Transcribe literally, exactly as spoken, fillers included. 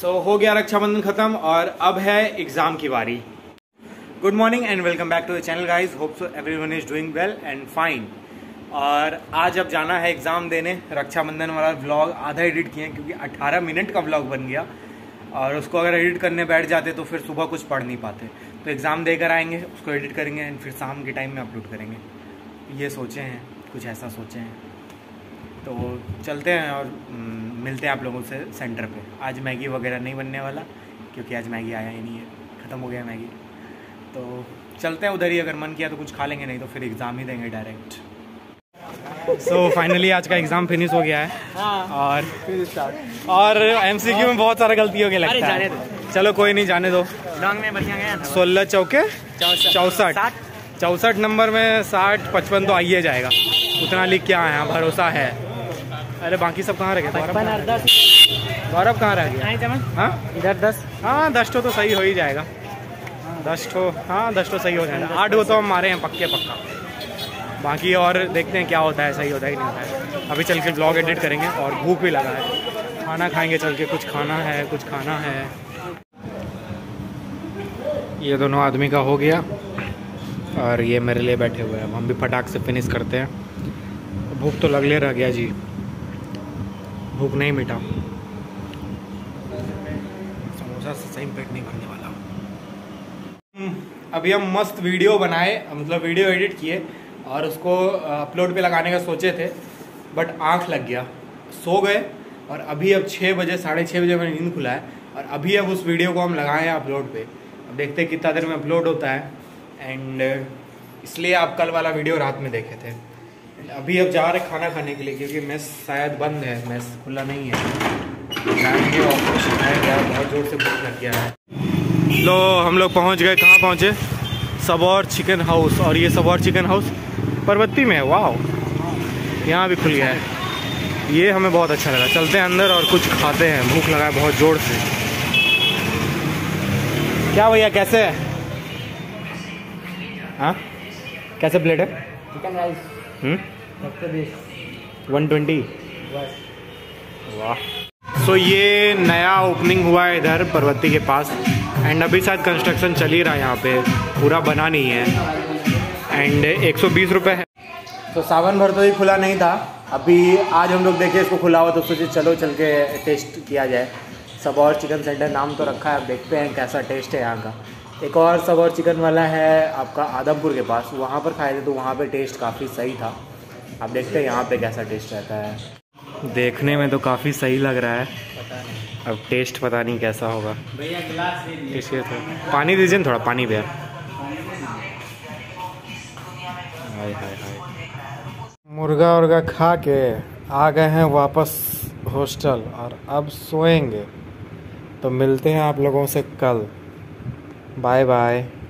सो so, हो गया रक्षाबंधन खत्म और अब है एग्जाम की बारी। Good morning and welcome back to the channel guys. Hope so everyone is doing well and fine. और आज अब जाना है एग्जाम देने। रक्षाबंधन वाला व्लॉग आधा एडिट किए क्योंकि अठारह मिनट का व्लॉग बन गया और उसको अगर एडिट करने बैठ जाते तो फिर सुबह कुछ पढ़ नहीं पाते। तो एग्ज़ाम देकर आएंगे, उसको एडिट करेंगे एंड फिर शाम के टाइम में अपलोड करेंगे। ये सोचे हैं, कुछ ऐसा सोचे हैं। तो चलते हैं और मिलते हैं आप लोगों से सेंटर पे। आज मैगी वगैरह नहीं बनने वाला क्योंकि आज मैगी आया ही नहीं है, ख़त्म हो गया मैगी। तो चलते हैं उधर ही, अगर मन किया तो कुछ खा लेंगे, नहीं तो फिर एग्ज़ाम ही देंगे डायरेक्ट। सो so, फाइनली आज का एग्ज़ाम फिनिश हो गया है। हाँ। और और एमसीक्यू में बहुत सारा गलती हो गया लगता है। चलो कोई नहीं, जाने दो। सोलह चौके चौसठ चौसठ नंबर में साठ पचपन तो आइए जाएगा, उतना लिख के आया, भरोसा है। अरे बाकी सब कहाँ रह गए? गौरव कहाँ रह गया? हाँ इधर दस। हाँ दस तो सही हो ही जाएगा। दस तो हाँ दस तो सही हो जाएगा। आठ वो तो हम मारे हैं पक्के पक्का। बाकी और देखते हैं क्या होता है, सही होता है कि नहीं होता है। अभी चल के ब्लॉग एडिट करेंगे और भूख भी लगा है, खाना खाएंगे चल के। कुछ खाना है, कुछ खाना है। ये दोनों आदमी का हो गया और ये मेरे लिए बैठे हुए हैं। अब हम भी फटाक से फिनिश करते हैं। भूख तो लगले रह गया जी, भूख नहीं मिटा। समोसा से सही पेट नहीं भरने वाला। अभी हम मस्त वीडियो बनाए, मतलब वीडियो एडिट किए और उसको अपलोड पे लगाने का सोचे थे, बट आँख लग गया, सो गए। और अभी अब छः बजे साढ़े छः बजे मैंने नींद खुला है और अभी अब उस वीडियो को हम लगाए हैं अपलोड पे। अब देखते हैं कितना देर में अपलोड होता है। एंड इसलिए आप कल वाला वीडियो रात में देखे थे। अभी अब जा रहे खाना खाने के लिए क्योंकि मेस शायद बंद है, मेस खुला नहीं है। जाएंगे ऑपरेशन है, बहुत जोर से भूख लग गया है। लो हम लोग पहुंच गए। कहाँ पहुंचे? Sabour chicken house. और ये सबौर चिकन हाउस परबत्ती में है। वाह, यहाँ भी खुल गया है। ये हमें बहुत अच्छा लगा। चलते हैं अंदर और कुछ खाते हैं, भूख लगा है बहुत जोर से। क्या भैया कैसे है? हाँ कैसे प्लेट है? Chicken rice one twenty. वाह। सो ये नया ओपनिंग हुआ है इधर परबत्ती के पास एंड अभी शायद कंस्ट्रक्शन चल ही रहा है, यहाँ पे पूरा बना नहीं है। एंड एक सौ बीस रुपये है। तो सावन भर तो ही खुला नहीं था। अभी आज हम लोग देखे इसको खुला हुआ तो सोचे चलो चल के टेस्ट किया जाए। सबौर चिकन सेंटर नाम तो रखा है, अब देखते हैं कैसा टेस्ट है यहाँ का। एक और सबौर चिकन वाला है आपका आदमपुर के पास, वहाँ पर खाए थे तो वहाँ पे टेस्ट काफ़ी सही था। अब देखते हैं यहाँ पे कैसा टेस्ट रहता है। देखने में तो काफ़ी सही लग रहा है, अब टेस्ट पता नहीं कैसा होगा। भैया गिलास दे दीजिए। पानी दीजिए ना, थोड़ा पानी भैया। हाय हाय हाय। मुर्गा उर्गा खा के आ गए हैं वापस हॉस्टल और अब सोएंगे। तो मिलते हैं आप लोगों से कल। Bye bye.